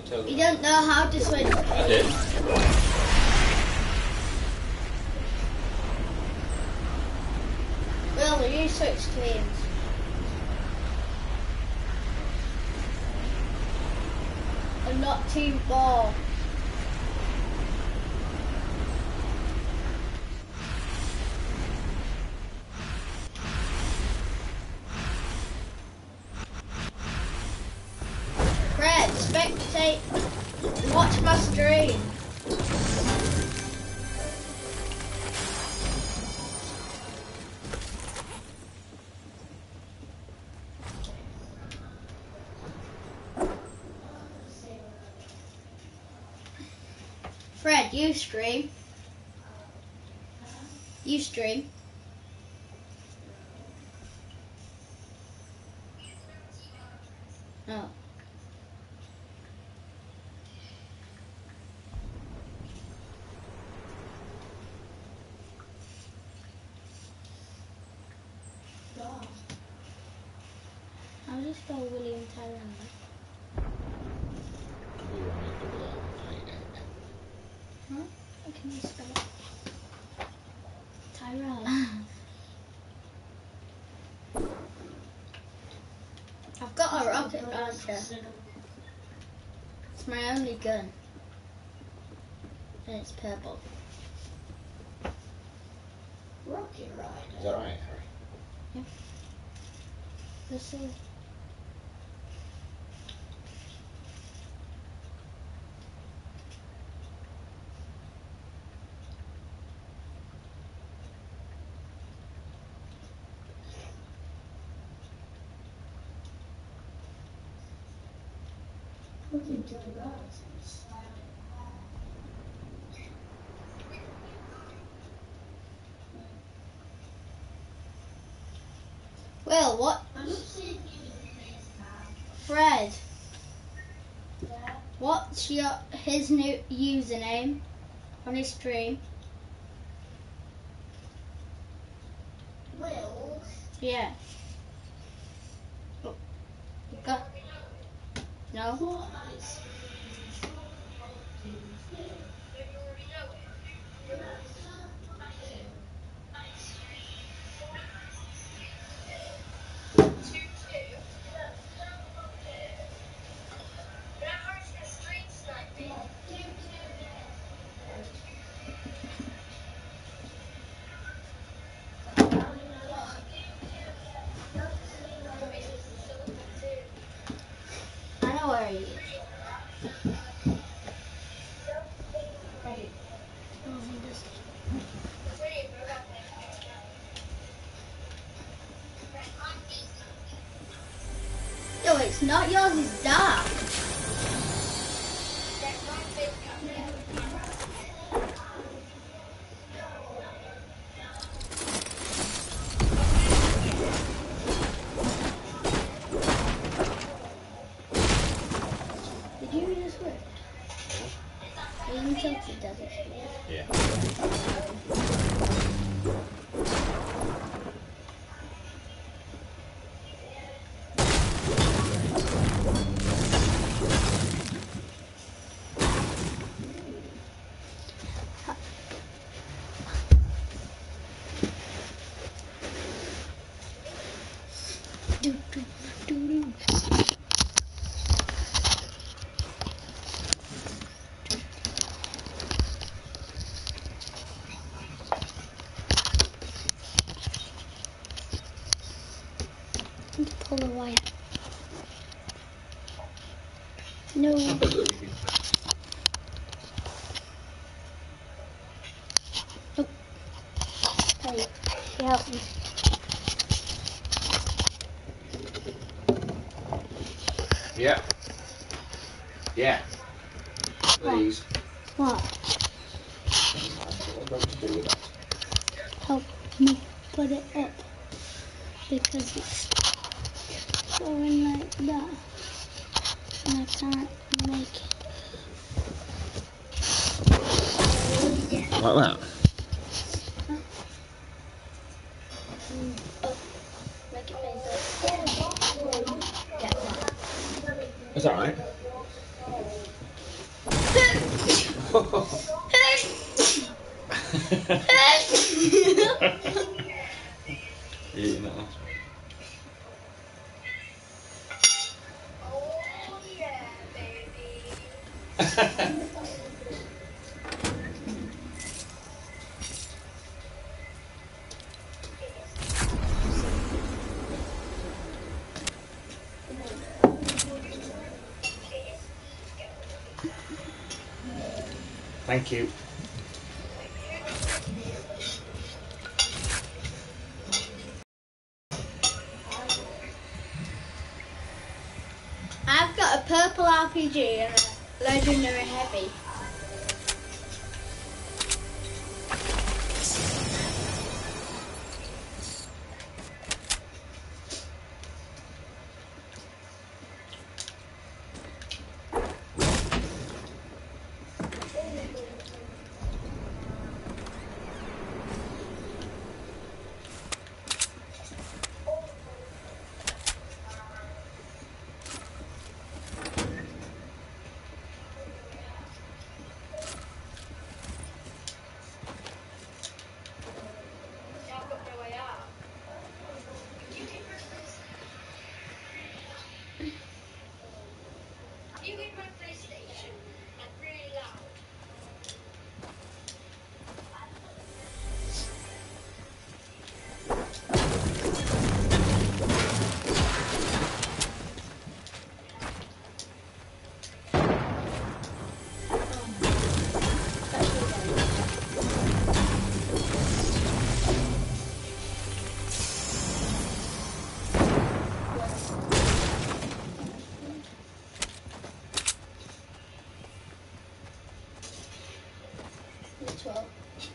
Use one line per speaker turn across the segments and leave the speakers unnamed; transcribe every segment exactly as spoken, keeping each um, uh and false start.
totally.
You don't know how to switch screens.
I did.
Will, you switch screens. And not team ball. Fred, spectate, watch my stream. Fred, you stream. You stream. Oh. How do you spell William Tyrone? Huh? How can you spell it? Tyrone. I've got a rocket launcher. It's my only gun. And it's purple.
Rocket Rider.
Is that right, Harry?
Yeah. Let's see.
Looking to the right.
Will, what? Fred. What's your his new username on his stream?
Will.
Yeah. Oh. You got? No. I know where he is. Oh, he just. No, it's not yours. It's dark. Did you read this word? Ian Tilted does it.
Yeah.
Do, do, do, do. I need to pull the wire. No. Oh. Hey, you help me.
Yeah. Yeah. Please.
What?
What have to do with that?
Help me put it up. Because it's going like that. And I can't make it.
Like that?
Huh? Mm. Oh. Make it face up. Yeah.
Is that right? Eating that. Thank you.
I've got a purple R P G and a legendary heavy. twelve.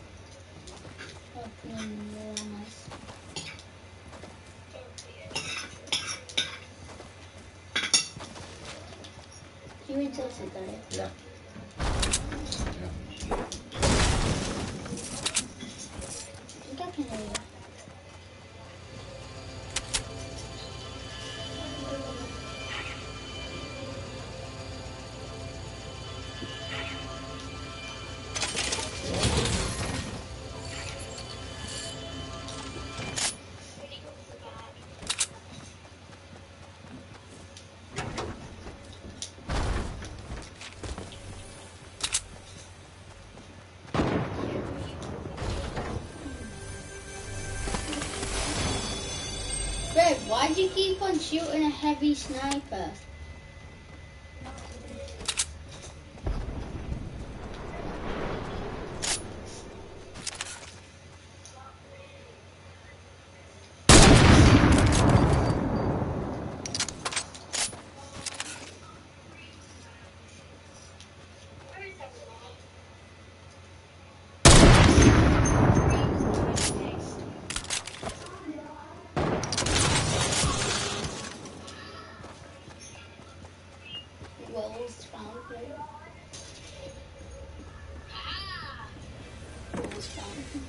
Opening the nice. You insulted that?
Yeah. Yeah.
I think I can hear you. Red, why do you keep on shooting a heavy sniper? Walls found me. Walls found me.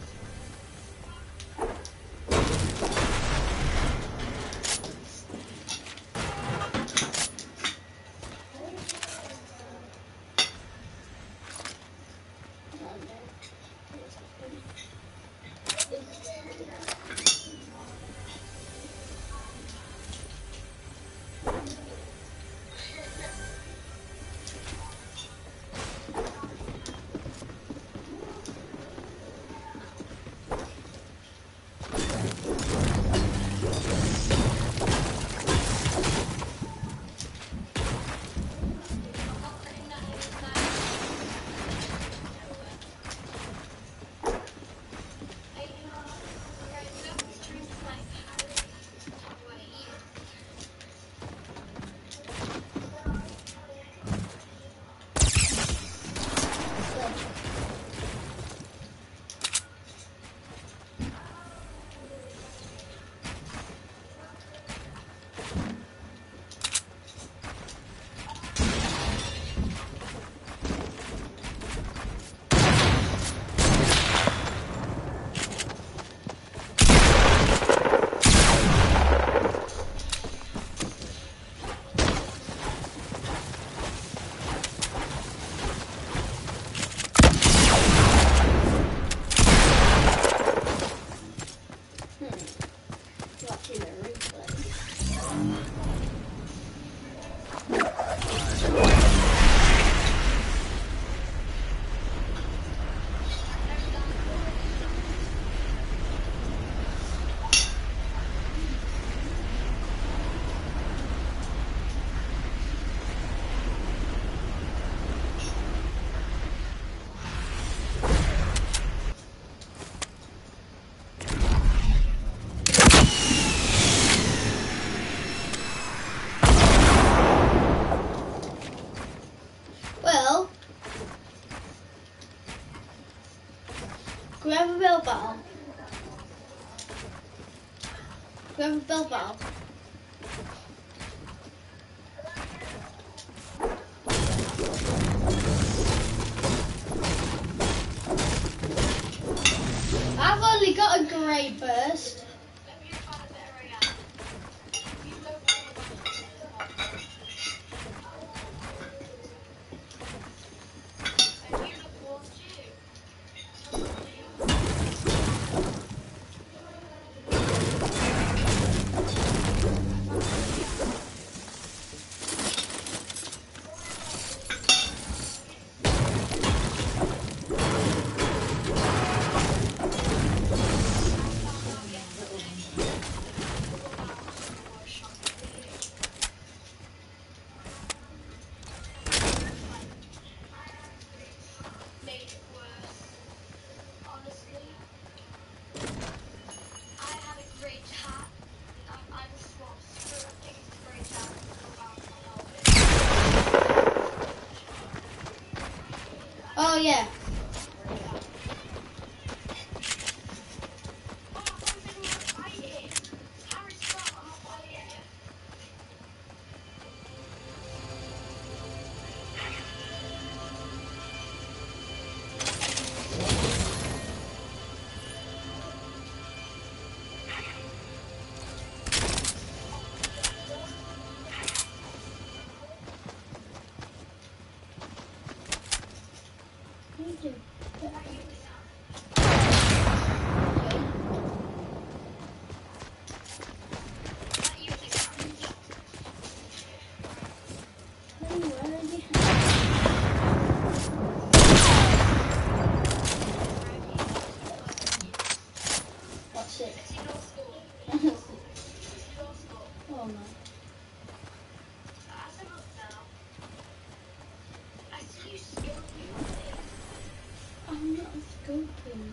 Well, grab a bell bottle. Grab a bell bottle. I've only got a grey burst. Oh yeah. What's it? Oh no. I'm not scoping.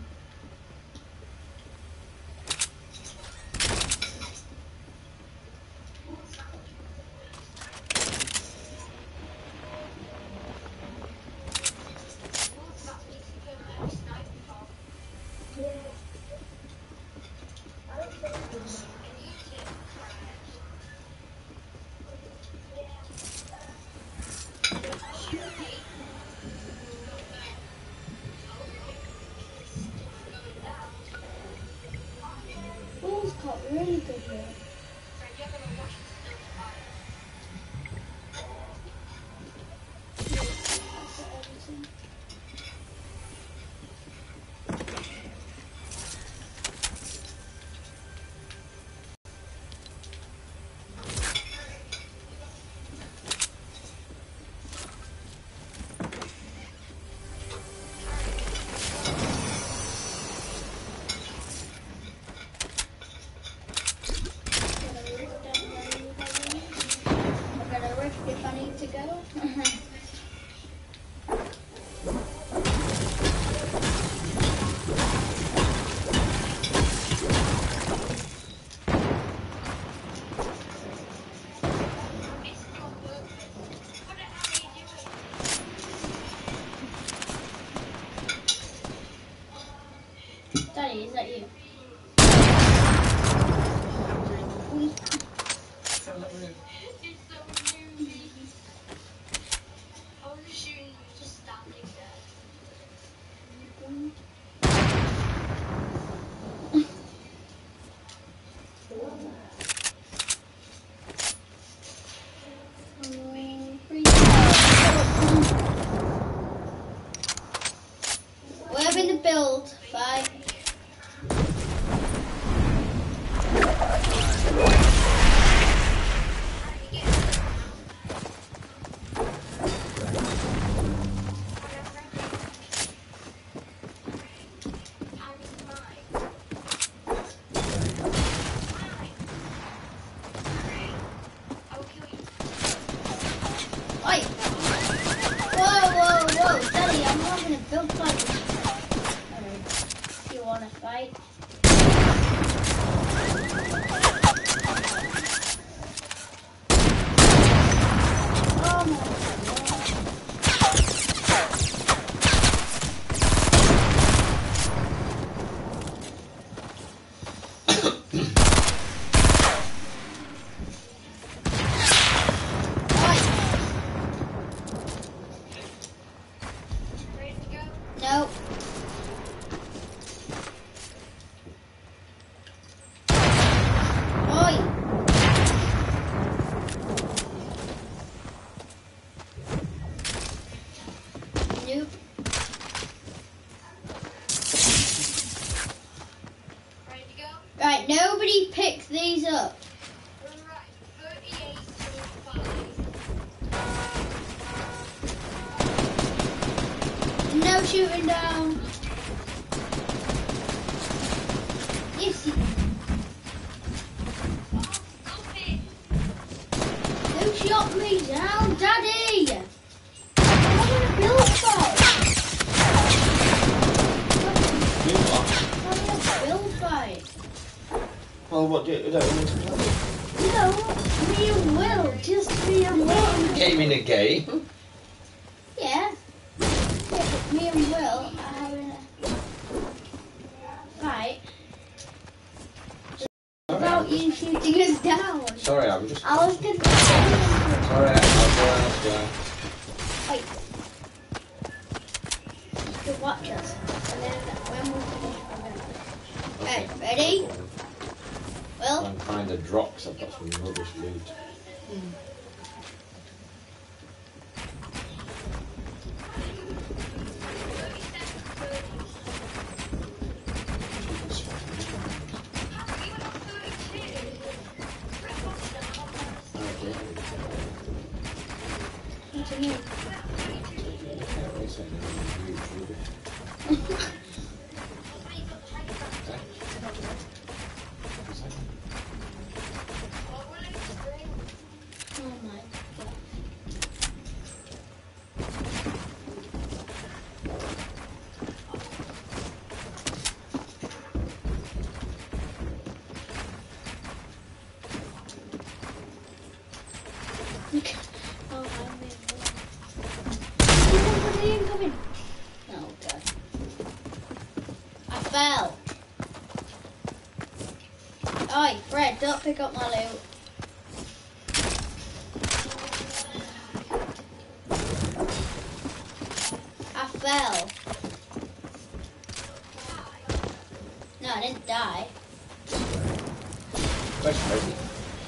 Ball's got really good here. If I need to go. Daddy, is that you? Oi! Whoa, whoa, whoa! Daddy, I'm having a build fight. Alright. You wanna fight? Oh my god. Nope. Oi. Nope.
Ready to go?
Right, nobody pick these up.
Right. thirty-eight to five.
No shooting down. Yes, you.
Stop it.
Who shot me down, Daddy? I want a build fight.
You what?
I want a build fight.
Well, what do you, you don't want to play?
No, me and Will. Just me and Will.
Game in a game.
Yeah. Yeah, but me and Will are having a fight without you shooting us down.
Sorry, I'm just.
I was gonna.
Sorry, I'll go elsewhere.
Wait. You can watch us, and then when we finish, we're gonna. Okay, ready? Will?
I'm trying to drop because I've got some rubbish loot.
What do you mean? Oh my god. Oh, I'm in. Somebody incoming. Oh god. I fell. Oi, Fred, don't pick up my loot. I fell. No, I didn't die.
That's ready.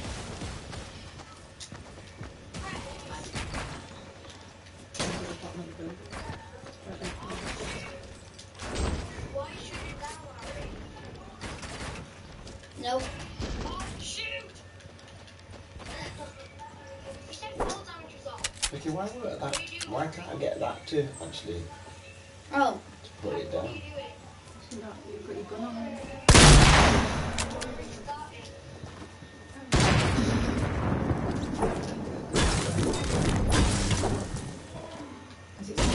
Why shoot it down, Larry?
Nope.
Oh, shoot! You said full damage was off.
Vicky, why won't that? Why can't I get that to actually
Oh,
to put it
What are
down?
you doing?
You've got your gun on.
Restarting.
Is it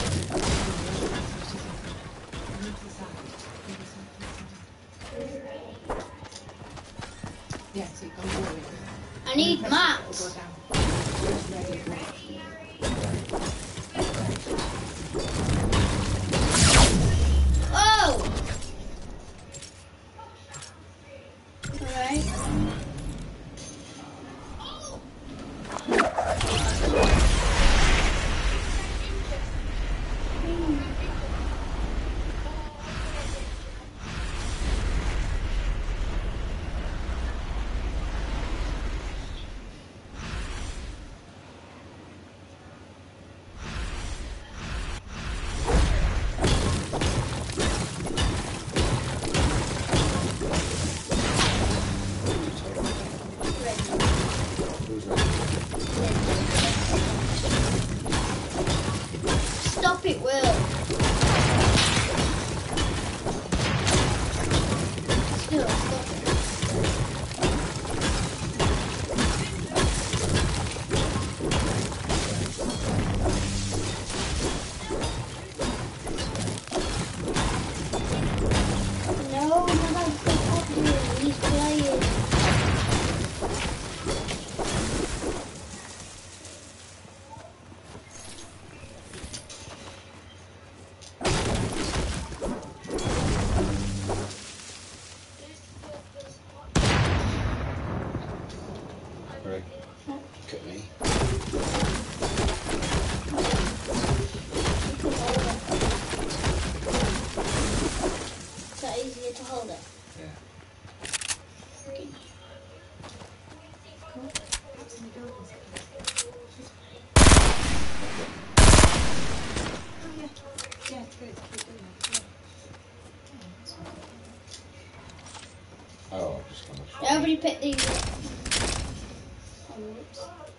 yeah, so you can go with it.
I need
Press it,
mats.
it'll go down. It's ready.
Oh! Alright.
Who's ready?
Stop it, Will. Still, stop it. pick these up. Oh, whoops.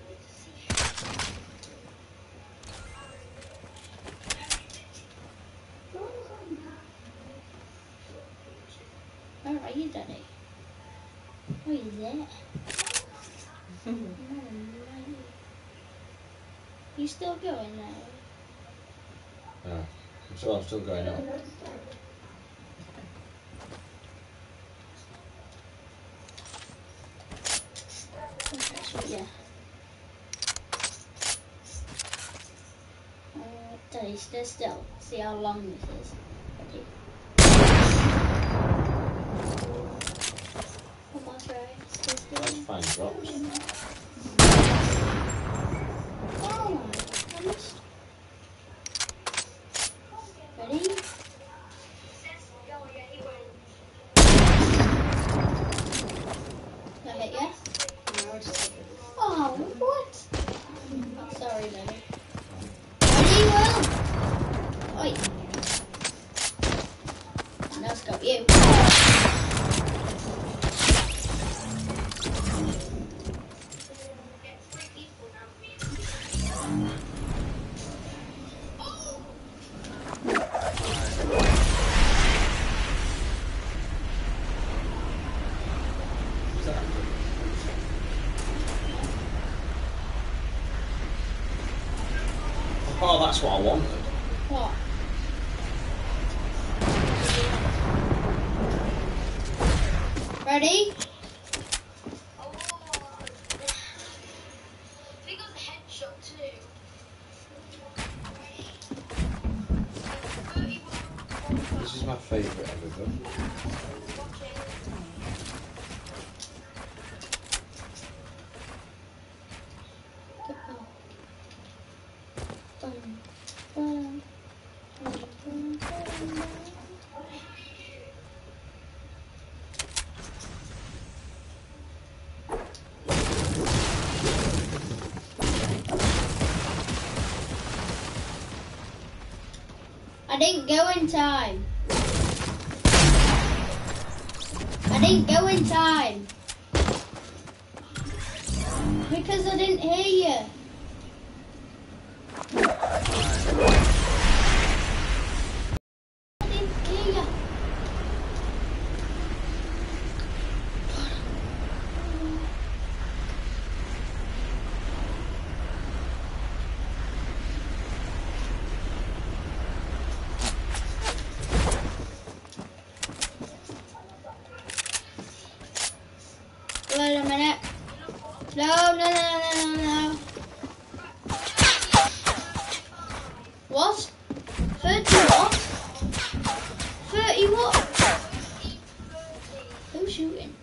Where are you, Daddy? Oh, you're there. Oh, no. You still going there?
Yeah. I'm still, I'm still going up.
Okay, so yeah. Uh, Daddy, stay still. See how long this is. Ready? Come on, try. Stay still.
Let's find drops.
Oh my goodness. Ready? Did I hit you?
No, I just hit it.
Oh, what? Sorry, Daddy. Ready, Will? Oi. Now it's got you.
Oh, that's what I wanted.
What? Ready?
They got the headshot too.
This is my favourite ever gun.
Bum, bum, bum, bum, bum. I didn't go in time. I didn't go in time. Because I didn't hear you. I didn't hear you. Wait a minute. No, no, no, no, no, no. What? thirty what? thirty what? Who's shooting?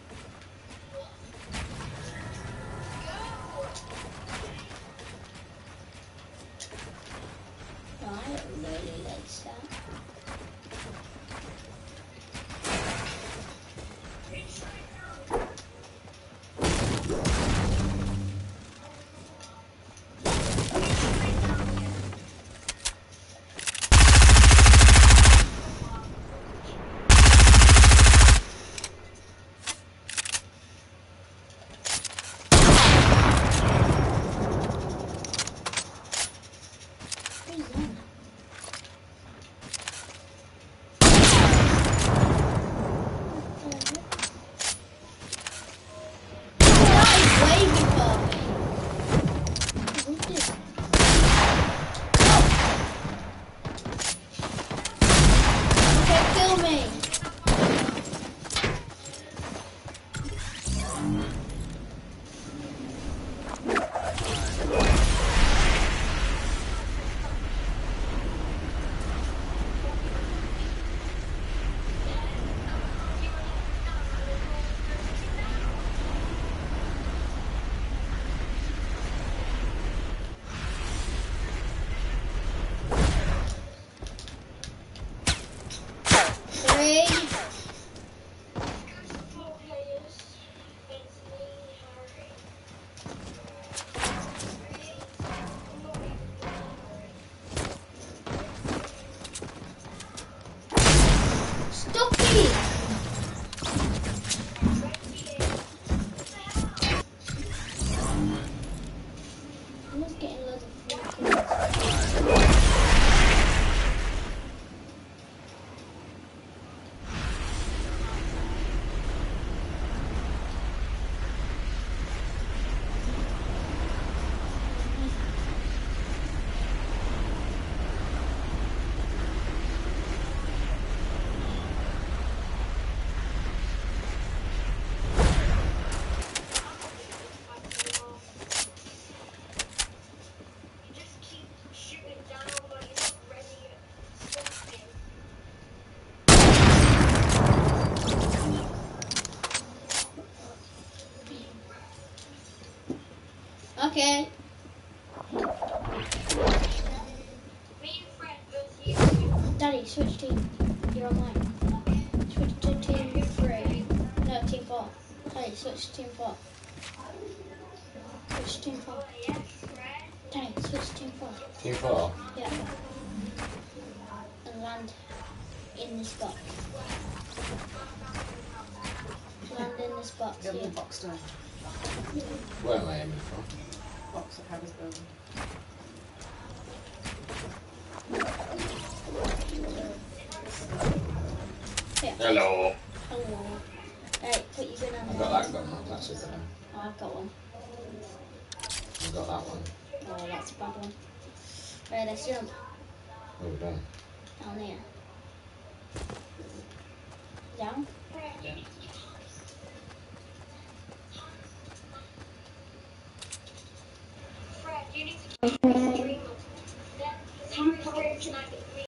Oh, I don't really like that. Who's that? I'm just getting loads of free kills.
You just keep shooting down, but you're not ready at something.
Okay.
Me and Fred versus you.
Daddy, switch team. You're on mine. Switch to team three. No, team four. Daddy, switch to team four. Switch to team four.
Oh, yes, Fred.
Daddy, switch to team four.
Team four.
Yeah. And land in this box. Land in this box
The other
here.
box down.
Where am I aiming for?
Box of Harry's building.
Here.
Hello.
Hello. Hey, put your gun on.
I've got that gun. That's it then.
Oh, I've got one.
I've got that one.
Oh, that's a bad one. Right, let's jump.
Where are we going?
Down here. Down?
Yeah.
Fred, you need to